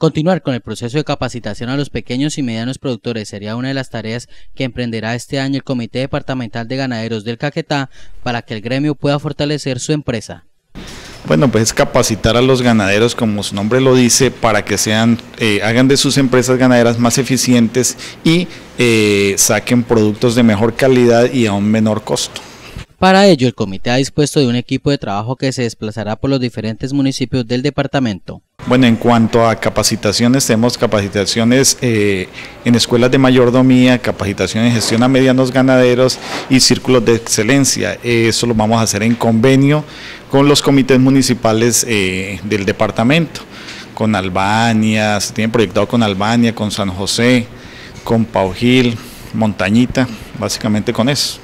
Continuar con el proceso de capacitación a los pequeños y medianos productores sería una de las tareas que emprenderá este año el Comité Departamental de Ganaderos del Caquetá para que el gremio pueda fortalecer su empresa. Bueno, pues es capacitar a los ganaderos, como su nombre lo dice, para que hagan de sus empresas ganaderas más eficientes y saquen productos de mejor calidad y a un menor costo. Para ello, el comité ha dispuesto de un equipo de trabajo que se desplazará por los diferentes municipios del departamento. Bueno, en cuanto a capacitaciones, tenemos capacitaciones en escuelas de mayordomía, capacitación en gestión a medianos ganaderos y círculos de excelencia. Eso lo vamos a hacer en convenio con los comités municipales del departamento, con Albania, se tiene proyectado con Albania, con San José, con Paujil, Montañita, básicamente con eso.